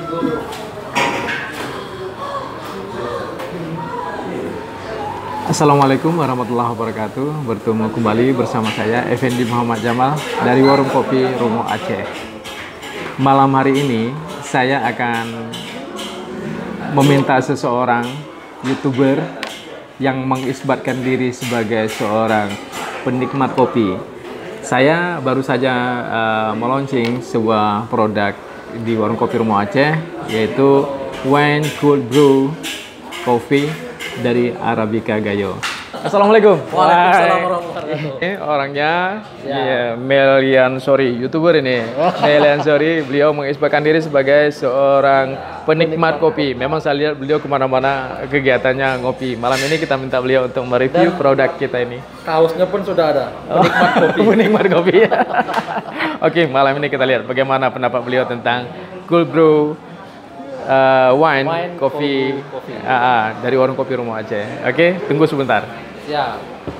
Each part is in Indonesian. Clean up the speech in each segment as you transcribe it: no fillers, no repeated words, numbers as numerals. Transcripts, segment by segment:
Assalamualaikum warahmatullahi wabarakatuh. Bertemu kembali bersama saya Effendi Muhammad Jamal dari Warung Kopi Romo Aceh. Malam hari ini saya akan meminta seseorang YouTuber yang mengisbatkan diri sebagai seorang penikmat kopi. Saya baru saja meluncing sebuah produk di Warung Kopi Romo Aceh, yaitu Wine Cold Brew Coffee dari Arabica Gayo. Assalamualaikum. Waalaikumsalam warahmatullahi wabarakatuh. Ini orangnya, Melian Sorry, YouTuber ini. Melian Sorry, beliau mengisbatkan diri sebagai seorang penikmat kopi. Memang saya lihat beliau kemana-mana kegiatannya ngopi. Malam ini kita minta beliau untuk mereview produk kita ini. Kaosnya pun sudah ada, penikmat kopi. Penikmat kopi. Oke, malam ini kita lihat bagaimana pendapat beliau tentang Cold Brew wine coffee, dari Warung Kopi Romo Aceh. Oke, tunggu sebentar. Siap.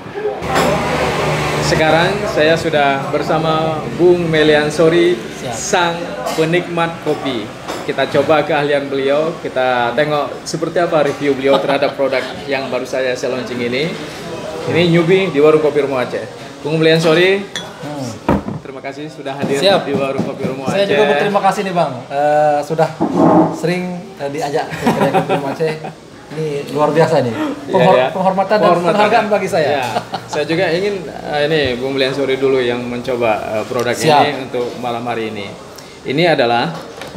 Sekarang saya sudah bersama Bung Melian Sorry, sang penikmat kopi. Kita coba keahlian beliau, kita tengok seperti apa review beliau terhadap produk yang baru saya launching ini. Ini newbie di Warung Kopi Romo Aceh. Bung Melian Sorry, terima kasih sudah hadir di Warung Kopi Romo Aceh. Saya juga berterima kasih nih Bang, sudah sering diajak ke kedai Kopi Romo Aceh. Ini luar biasa nih, penghormatan dan penghargaan bagi saya. Saya juga ingin ini Bung Melian Sorry dulu yang mencoba produk ini untuk malam hari ini. Ini adalah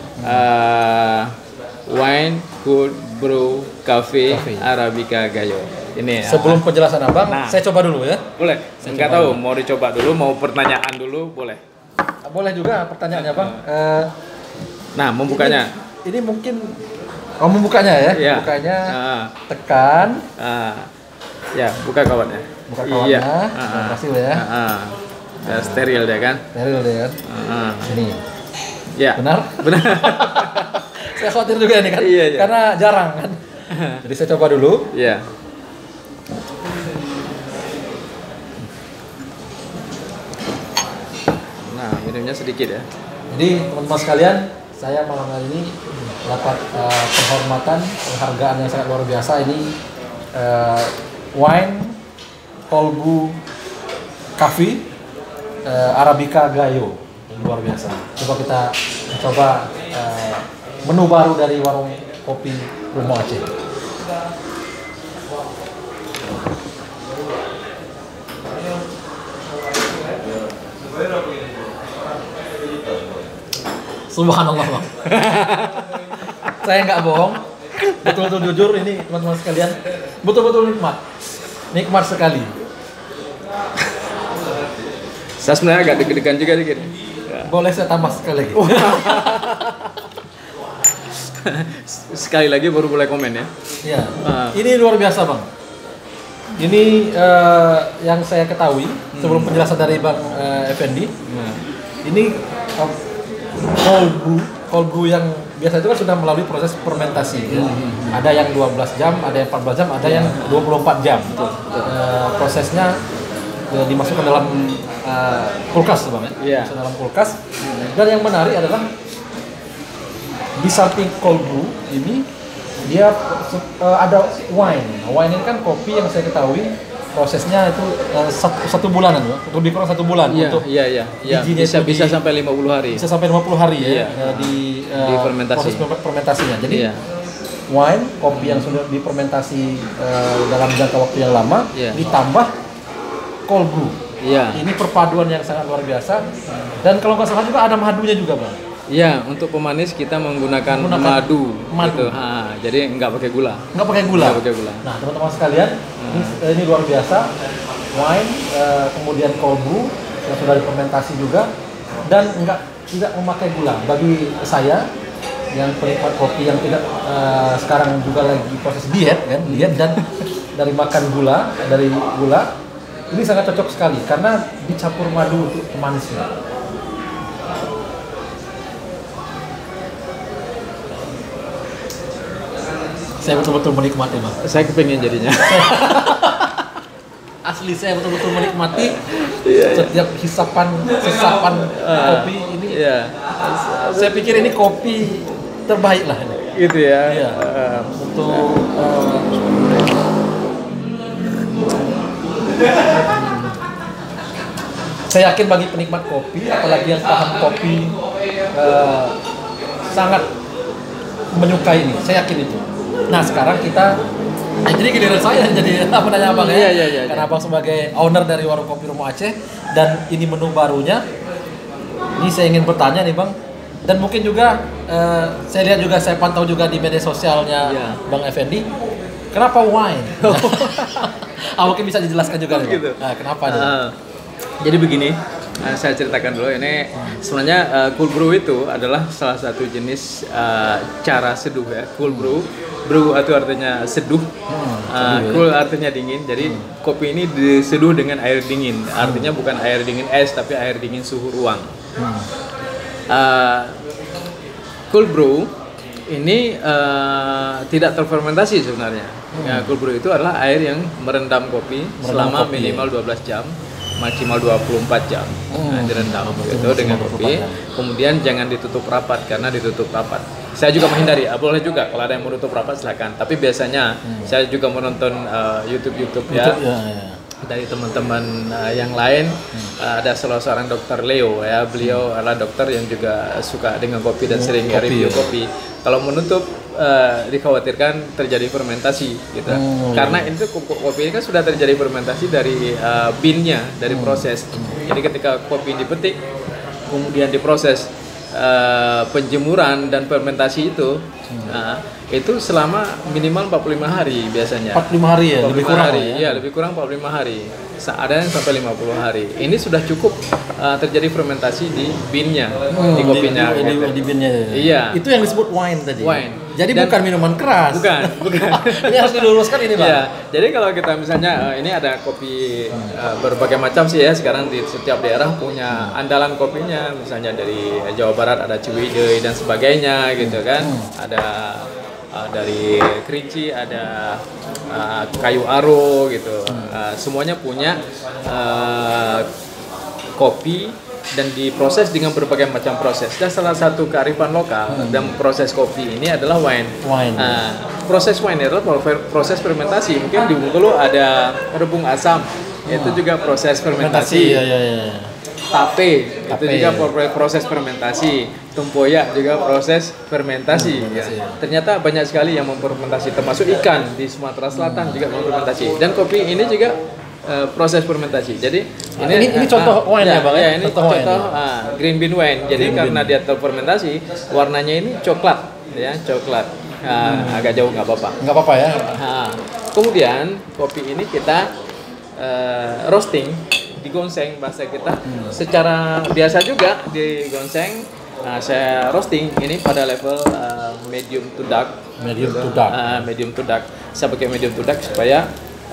Wine Cold Brew Coffee Arabica Gayo. Ini sebelum penjelasan Abang, saya coba dulu ya. Boleh. Enggak tahu mau dicoba dulu, mau pertanyaan dulu, boleh. Boleh juga pertanyaannya Bang. Nah, membukanya. Ini mungkin membukanya ya. Iya. Bukanya tekan. Ya, buka kawannya. Buka kawannya. Berhasil ya. Ya, steril dia kan? Steril dia kan. Ini. Ya. Benar? Benar. Saya khawatir juga ini kan. Iya. Karena jarang kan. Jadi saya coba dulu. Iya. Nah, minumnya sedikit ya. Jadi teman-teman sekalian, saya malam hari ini dapat penghormatan, penghargaan yang sangat luar biasa. Ini wine cold brew coffee Arabica Gayo, luar biasa. Coba kita coba menu baru dari Warung Kopi Romo Aceh. Subhanallah Bang. Saya nggak bohong, betul-betul jujur ini teman-teman sekalian, betul-betul nikmat sekali. Saya sebenarnya agak deg-degan juga dikit. Boleh saya tambah sekali lagi? Sekali lagi baru boleh komen ya. Iya. Ini luar biasa Bang. Ini yang saya ketahui sebelum penjelasan dari Bang Effendi. Ini cold brew yang biasa itu kan sudah melalui proses fermentasi. Ada yang 12 jam, ada yang 14 jam, ada yang 24 jam. Prosesnya dimasukkan dalam kulkas Bang ya. Masuk dalam kulkas. Dan yang menarik adalah di samping cold brew ini dia ada wine. Wine ini kan kopi yang saya ketahui prosesnya itu satu bulanan, lebih kurang 1 bulan untuk bisa sampai 50 hari. Bisa sampai 50 hari ya di fermentasi. Proses fermentasinya. Jadi wine kopi yang sudah difermentasi dalam jangka waktu yang lama ditambah cold brew. Ini perpaduan yang sangat luar biasa. Dan kalau nggak salah juga ada madunya juga Bang. Iya, untuk pemanis kita menggunakan madu. Gitu. Jadi nggak pakai gula. Nggak pakai gula. Nah, teman-teman sekalian, ini luar biasa. Wine, kemudian cold brew yang sudah difermentasi juga, dan tidak memakai gula. Bagi saya yang penikmat kopi yang tidak sekarang juga lagi proses diet dan dari makan gula, ini sangat cocok sekali karena dicampur madu untuk pemanisnya. Saya betul-betul menikmati Bang. Saya kepingin jadinya. Asli saya betul-betul menikmati setiap sesapan kopi ini. Saya pikir ini kopi terbaik lah ini. Gitu ya. Iya. Untuk saya yakin bagi penikmat kopi, apalagi yang paham kopi, sangat menyukai ini. Saya yakin itu. Nah sekarang kita, jadi giliran saya jadi apa nanya abang ya? Iya. Karena abang sebagai owner dari warung kopi Romo Aceh dan ini menu barunya. Ini saya ingin bertanya nih bang, dan mungkin juga saya lihat juga, saya pantau juga di media sosialnya Bang Effendi. Kenapa wine? Mungkin bisa dijelaskan juga nih, gitu. Nah, kenapa nih? Jadi begini, saya ceritakan dulu. Ini sebenarnya cold brew itu adalah salah satu jenis cara seduh ya. Cold brew, brew itu artinya seduh, cool artinya dingin. Jadi kopi ini diseduh dengan air dingin. Artinya bukan air dingin es, tapi air dingin suhu ruang. Cold brew ini tidak terfermentasi sebenarnya. Cold brew itu adalah air yang merendam kopi selama minimal 12 jam, maksimal 24 jam. Direndam gitu dengan kopi. Kemudian jangan ditutup rapat, karena ditutup rapat saya juga menghindari. Boleh juga kalau ada yang menutup rapat silakan. Tapi biasanya saya juga menonton YouTube ya. Dari teman-teman yang lain, ada salah seorang dokter Leo ya, beliau adalah dokter yang juga suka dengan kopi dan sering review kopi. Kalau menutup dikhawatirkan terjadi fermentasi gitu. Karena itu kopi ini kan sudah terjadi fermentasi dari bean-nya, dari proses. Jadi ketika kopi dipetik kemudian diproses, penjemuran dan fermentasi itu selama minimal 45 hari biasanya. 45 hari ya, lebih kurang hari, ya? Iya, lebih kurang 45 hari. Ada yang sampai 50 hari. Ini sudah cukup terjadi fermentasi di bean-nya, di kopinya. Di bean-nya. Iya. Itu yang disebut wine tadi. Wine. Jadi bukan minuman keras. Bukan. Ini harus diluruskan ini, Pak. Iya. Jadi kalau kita misalnya ini ada kopi berbagai macam sih ya, sekarang di setiap daerah punya andalan kopinya. Misalnya dari Jawa Barat ada Ciwidey dan sebagainya gitu kan. Ada dari Kerinci, ada Kayu Aro gitu. Semuanya punya kopi dan diproses dengan berbagai macam proses. Dan salah satu kearifan lokal dalam proses kopi ini adalah wine. Proses wine adalah proses fermentasi. Mungkin di Bengkulu ada rebung asam, itu juga proses fermentasi. Tape itu juga proses fermentasi. Tempoyak juga proses fermentasi. Ternyata banyak sekali yang memfermentasi, termasuk ikan di Sumatera Selatan juga memfermentasi. Dan kopi ini juga proses fermentasi. Jadi ini contoh wine ya Bang? Ini contoh green bean wine. Jadi karena dia terfermentasi, warnanya ini coklat ya, coklat. Agak jauh nggak apa-apa. Nggak apa-apa ya. Kemudian kopi ini kita roasting, digonseng bahasa kita, secara biasa juga digonseng. Saya roasting ini pada level medium to dark. Medium to dark. Saya pakai medium to dark supaya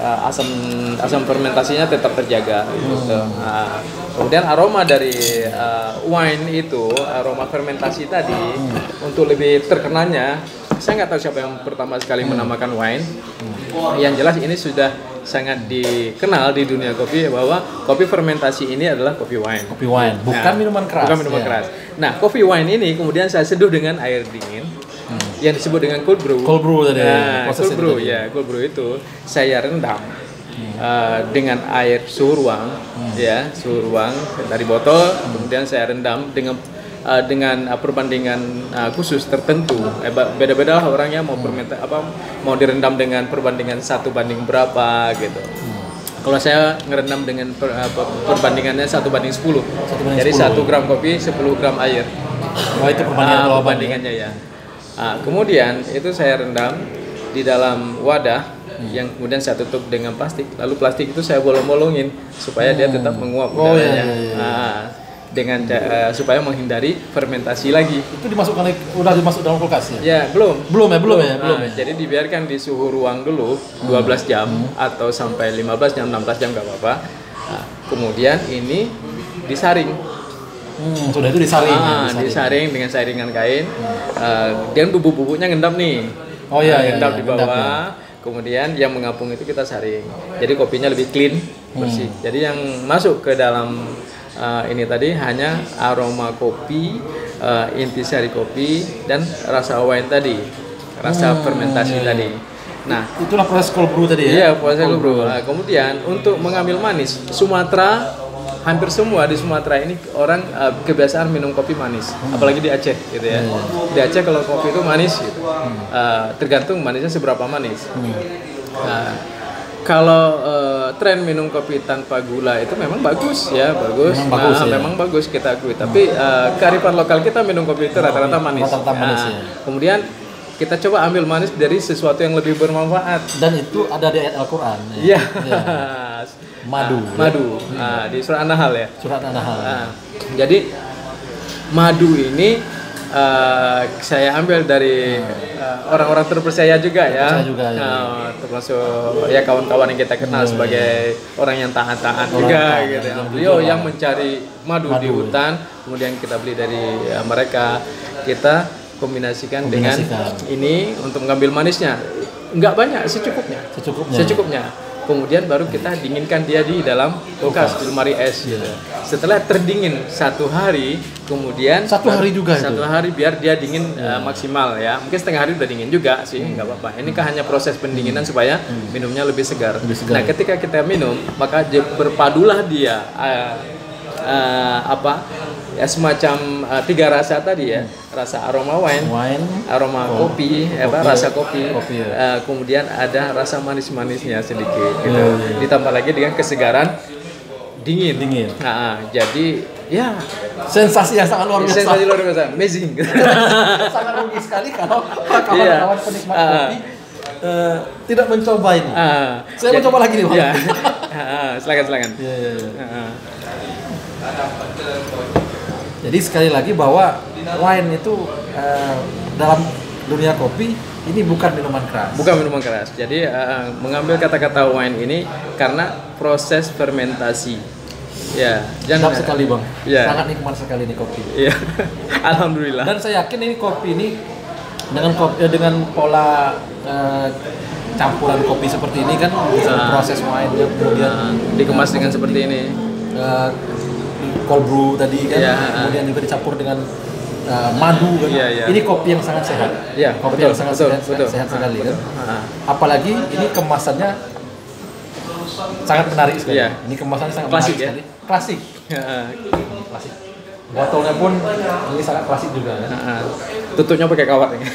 asam fermentasinya tetap terjaga gitu. Kemudian aroma dari wine itu, aroma fermentasi tadi, untuk lebih terkenalnya, saya nggak tahu siapa yang pertama sekali menamakan wine. Yang jelas ini sudah sangat dikenal di dunia kopi bahwa kopi fermentasi ini adalah kopi wine. Kopi wine, bukan minuman keras. Bukan minuman keras. Nah, kopi wine ini kemudian saya seduh dengan air dingin. Yang disebut dengan cold brew. Cold brew tadi. Cold brew ya, cold brew itu saya rendam dengan air suhu ruang, ya, suhu ruang dari botol. Kemudian saya rendam dengan perbandingan khusus tertentu. Beda-beda lah orangnya mau direndam dengan perbandingan 1 banding berapa gitu. Kalau saya ngerendam dengan perbandingannya 1:10. Jadi 1 gram kopi 10 gram air. Itu perbandingannya ya. Kemudian itu saya rendam di dalam wadah yang kemudian saya tutup dengan plastik. Lalu plastik itu saya bolong-bolongin supaya dia tetap menguap udaranya. Dengan supaya menghindari fermentasi lagi. Itu udah dimasuk dalam kulkas ya? Ya, belum. Jadi Jadi dibiarkan di suhu ruang dulu 12 jam atau sampai 15 jam, 16 jam nggak apa-apa. Kemudian ini disaring. Sudah itu disaring. Disaring dengan saringan kain. Dan bubuk-bubuknya ngendap nih. Ngendap di bawah. Kemudian yang mengapung itu kita saring. Jadi kopinya lebih clean, bersih. Jadi yang masuk ke dalam ini tadi hanya aroma kopi, intisari kopi, dan rasa wine tadi, rasa fermentasi tadi. Nah, itulah proses cold brew tadi ya? Iya, proses cold brew. Nah, kemudian untuk mengambil manis, Sumatera, hampir semua di Sumatera ini orang kebiasaan minum kopi manis, apalagi di Aceh gitu ya. Di Aceh kalau kopi itu manis gitu. Tergantung manisnya seberapa manis. Kalau tren minum kopi tanpa gula itu memang bagus ya, bagus. Memang bagus kita akui. Tapi kearifan lokal kita minum kopi itu rata-rata manis. Rata-rata manis ya. Kemudian kita coba ambil manis dari sesuatu yang lebih bermanfaat. Dan itu ada di ayat Al-Quran. Iya. Ya. Madu. Madu. Di surah An-Nahl ya. Surat An-Nahl. Jadi madu ini saya ambil dari orang-orang terpercaya juga ya. Termasuk ya kawan-kawan yang kita kenal sebagai orang yang taat-taat juga gitu ya. Beliau yang mencari madu di hutan, kemudian kita beli dari mereka, kita kombinasikan dengan ini untuk mengambil manisnya. Enggak banyak, secukupnya. Kemudian baru kita dinginkan dia di dalam kulkas di lemari es gitu. Setelah terdingin 1 hari, kemudian 1 hari juga 1 hari biar dia dingin maksimal ya. Mungkin setengah hari udah dingin juga sih, nggak apa-apa. Ini kan hanya proses pendinginan supaya minumnya lebih segar. Nah, ketika kita minum, maka berpadulah dia semacam 3 rasa tadi ya, rasa aroma wine, aroma kopi, rasa kopi, kemudian ada rasa manis-manisnya sedikit gitu. Ditambah lagi dengan kesegaran dingin. Nah, jadi ya sensasi yang sangat luar biasa, amazing. Sangat rugi sekali kalau kawan-kawan penikmat kopi tidak mencoba ini. Saya mencoba lagi nih, Bang. Ya. Silakan. Jadi sekali lagi bahwa wine itu dalam dunia kopi ini bukan minuman keras. Bukan minuman keras. Jadi mengambil kata-kata wine ini karena proses fermentasi. Ya, sedap sekali, Bang. Ya. Sangat nikmat sekali nih kopi. Iya. Alhamdulillah. Dan saya yakin ini kopi ini dengan pola campuran kopi seperti ini kan proses wine kemudian dikemas dengan seperti ini. Cold brew tadi kan, kemudian juga dicampur dengan madu kan. Ini kopi yang sangat sehat. Kopi yang sangat sehat sekali kan. Apalagi ini kemasannya sangat menarik sekali. Ini kemasannya sangat klasik menarik sekali. Klasik. Klasik. Botolnya pun ini sangat klasik juga kan. Tutupnya pakai kawat ini.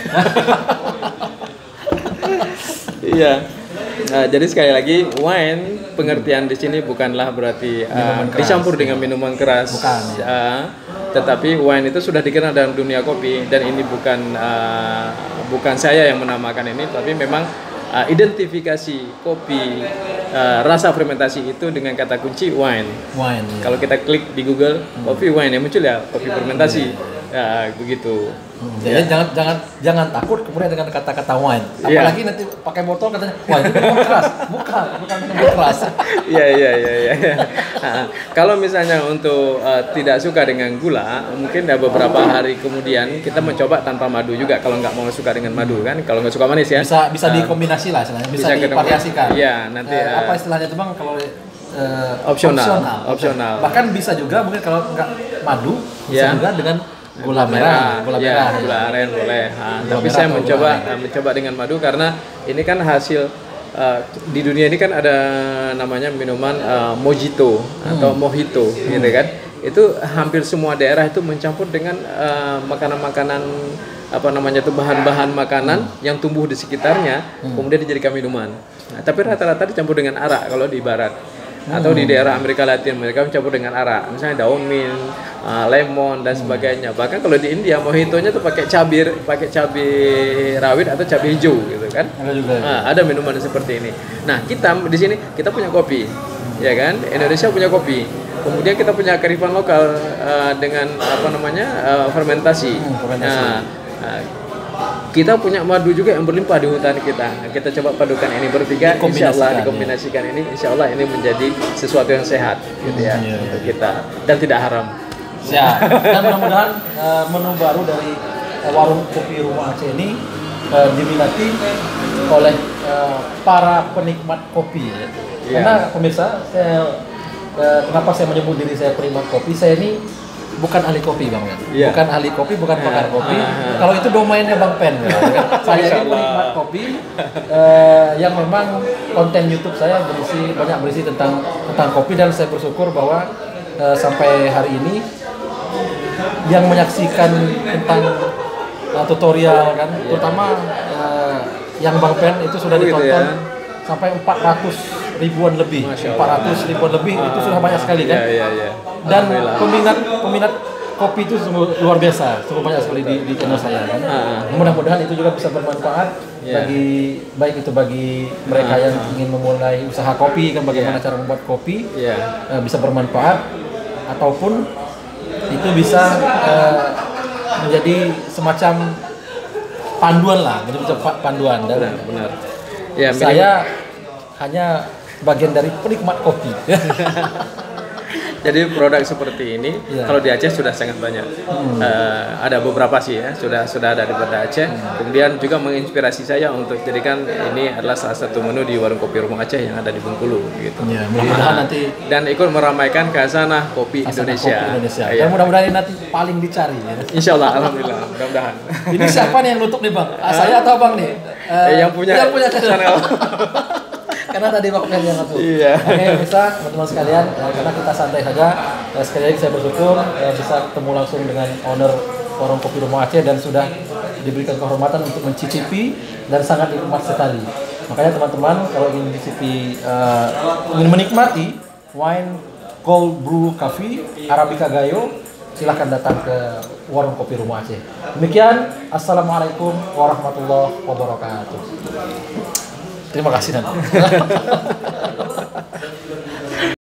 Iya. Nah, jadi sekali lagi wine pengertian di sini bukanlah berarti dicampur dengan minuman keras. Bukan. Tetapi wine itu sudah dikenal dalam dunia kopi dan ini bukan saya yang menamakan ini, tapi memang identifikasi kopi rasa fermentasi itu dengan kata kunci wine. Kalau kita klik di Google kopi wine yang muncul ya kopi fermentasi. Ya, begitu. Jadi jangan takut kemudian dengan kata-kata wine. Apalagi nanti pakai botol katanya wine itu minuman keras. Bukan minuman keras. Iya. Kalau misalnya untuk tidak suka dengan gula, mungkin ada beberapa hari kemudian kita mencoba tanpa madu juga kalau nggak mau suka dengan madu kan. Kalau nggak suka manis ya. Bisa dikombinasi lah istilahnya. Bisa divariasikan. Iya, nanti apa istilahnya itu, Bang, kalau opsional. Bahkan bisa juga mungkin kalau nggak madu bisa juga dengan gula merah, gula aren boleh. Tapi saya mencoba dengan madu karena ini kan hasil di dunia ini kan ada namanya minuman mojito atau mojito gitu kan. Itu hampir semua daerah itu mencampur dengan makanan-makanan bahan-bahan makanan yang tumbuh di sekitarnya kemudian dijadikan minuman. Nah, tapi rata-rata dicampur dengan arak kalau di barat. Atau di daerah Amerika Latin mereka mencampur dengan arak, misalnya daun mint, lemon dan sebagainya. Bahkan kalau di India mojitonya tuh pakai cabai rawit atau cabai hijau gitu kan. Ada minuman seperti ini. Nah, kita di sini kita punya kopi, ya kan? Indonesia punya kopi. Kemudian kita punya kearifan lokal dengan fermentasi. Kita punya madu juga yang berlimpah di hutan kita. Kita coba padukan ini bertiga, insyaallah dikombinasikan ini, insyaallah ini menjadi sesuatu yang sehat, gitu ya, untuk kita dan tidak haram. Siap. Dan mudah-mudahan menu baru dari warung kopi Rumah Aceh ini diminati oleh para penikmat kopi. Karena pemirsa, saya kenapa saya menyebut diri saya penikmat kopi? Saya ini bukan ahli kopi Bang Pen. Iya. Bukan ahli kopi, bukan pakar kopi. Kalau itu domainnya Bang Pen. Ya. Saya ini penikmat kopi yang memang konten YouTube saya banyak berisi tentang kopi, dan saya bersyukur bahwa sampai hari ini yang menyaksikan tentang tutorial kan, terutama yang Bang Pen itu sudah ditonton gitu ya. Sampai 400 ribuan lebih. 400 ribuan lebih itu sudah banyak sekali kan. Iya. Dan peminat kopi itu sungguh luar biasa, sungguh banyak sekali di channel saya kan. Mudah-mudahan itu juga bisa bermanfaat bagi baik itu bagi mereka yang ingin memulai usaha kopi kan, bagaimana cara membuat kopi bisa bermanfaat, ataupun itu bisa menjadi semacam panduan lah, jadi bisa panduan. Dan Benar. Ya, saya hanya bagian dari penikmat kopi. Jadi produk seperti ini kalau di Aceh sudah sangat banyak. Ada beberapa sih ya, sudah ada di Aceh. Kemudian juga menginspirasi saya untuk jadikan ini adalah salah satu menu di warung kopi Rumah Aceh yang ada di Bengkulu gitu. Ya, mudah-mudahan nanti dan ikut meramaikan khazanah kopi Indonesia. Dan mudah-mudahan ini nanti paling dicari ya. Insya Allah, alhamdulillah, mudah-mudahan. Ini siapa nih yang nutup nih Bang? Saya atau Bang nih? Yang punya channel. Karena tadi waktu yang ngatur. Iya. Oke, bisa teman-teman sekalian, karena kita santai saja. Sekali lagi saya bersyukur bisa ketemu langsung dengan owner warung kopi Rumah Aceh dan sudah diberikan kehormatan untuk mencicipi dan sangat nikmat sekali. Makanya teman-teman kalau ingin mencicipi, ingin menikmati wine cold brew coffee Arabica Gayo, silahkan datang ke warung kopi Rumah Aceh. Demikian, assalamualaikum warahmatullahi wabarakatuh. Terima kasih Nan.